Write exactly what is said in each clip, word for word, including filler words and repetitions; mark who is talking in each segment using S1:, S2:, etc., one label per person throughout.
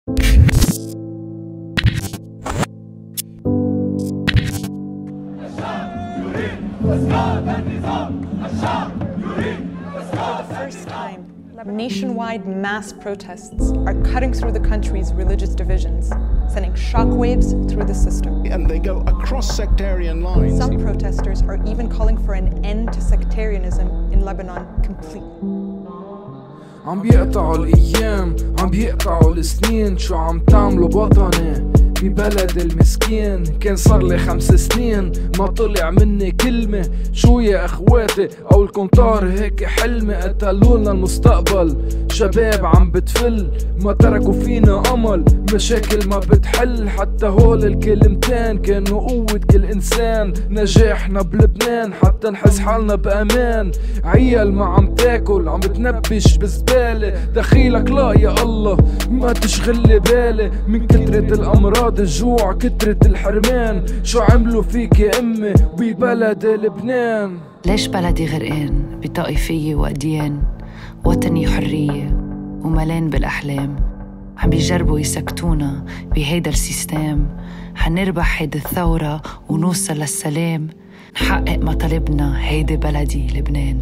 S1: First time, nationwide mass protests are cutting through the country's religious divisions, sending shockwaves through the system.
S2: And they go across sectarian lines.
S1: Some protesters are even calling for an end to sectarianism in Lebanon completely.
S3: عم بيقطعوا الأيام، عم بيقطعوا السنين، شو عم تعملوا بوطني ببلد المسكين؟ كان صار لي خمس سنين ما طلع مني كلمة، شو يا اخواتي او الكونتار هيك حلمي؟ قتلولنا المستقبل، شباب عم بتفل ما تركوا فينا امل، مشاكل ما بتحل، حتى هول الكلمتين كانوا قوة كل انسان، نجاحنا بلبنان حتى نحس حالنا بامان، عيال ما عم تاكل عم بتنبش بزبالة، دخيلك لا يا الله ما تشغل بالي، من كترة الامراض الجوع كترة الحرمان، شو عملوا فيك يا امي ببلد لبنان؟
S4: ليش بلدي غرقان بطائفية وأديان، وطني حرية وملان بالأحلام، عم بيجربوا يسكتونا بهيدا السيستم، حنربح هيدي الثورة ونوصل للسلام، نحقق مطالبنا هيدي بلدي لبنان.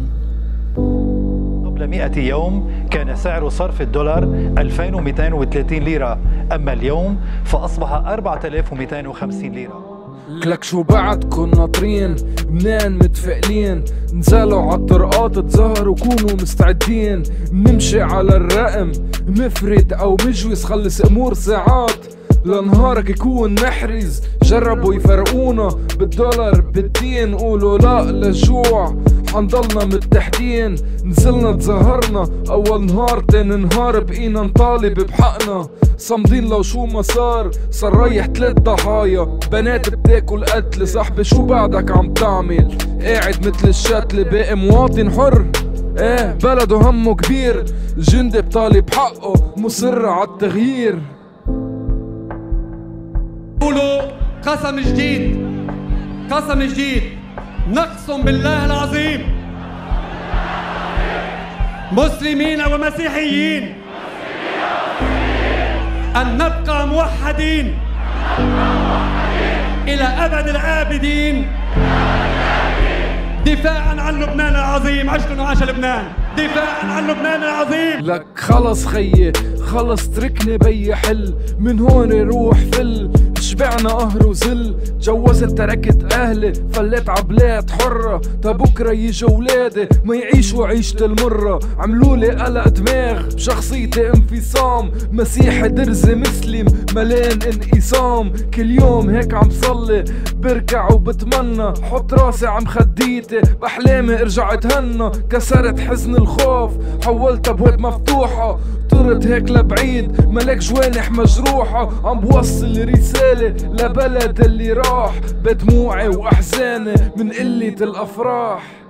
S5: قبل مئة يوم كان سعر صرف الدولار ألفين ومئتين وثلاثين ليرة، أما اليوم فأصبح أربعة آلاف ومئتين وخمسين ليرة.
S3: لك شو بعدكن ناطرين منين متفائلين؟ نزلوا عالطرقات تظهروا كونوا مستعدين، نمشي على الرقم مفرد أو مجوز، خلص أمور ساعات لنهارك يكون محرز، جربوا يفرقونا بالدولار بالدين، قولوا لا للجوع حنضلنا متحدين، نزلنا تظاهرنا اول نهار تاني نهار بقينا نطالب بحقنا، صامدين لو شو ما صار، صار رايح ثلاث ضحايا، بنات بتاكل قتل، صاحبي شو بعدك عم تعمل؟ قاعد مثل الشتل باقي مواطن حر، ايه بلده همه كبير، جندي بطالب حقه مصر عالتغيير.
S6: قولوا قسم جديد، قسم جديد، نقسم بالله العظيم مسلمين ومسيحيين أن نبقى موحدين إلى أبد الآبدين، دفاعاً عن لبنان العظيم. عشتوا وعاش لبنان، دفاعاً عن لبنان العظيم.
S3: لك خلص خيي خلص تركني بي حل، من هون روح فل، شبعنا قهر وذل، جوزت تركت اهلي فليت عبلاد حرة، تا بكره يجوا ولادي ما يعيشوا عيشة المرة، عملولي قلق دماغ بشخصيتي انفصام، مسيحي درزي مسلم ملان انقسام، كل يوم هيك عم صلي بركع وبتمنى، حط راسي عم خديتي باحلامي ارجع اتهنى، كسرت حزن الخوف حولتها بواب مفتوحة، طرت هيك لبعيد ملك جوانح مجروحة، عم بوصل رسالة لبلد اللي راح بدموعي واحزاني من قلة الافراح.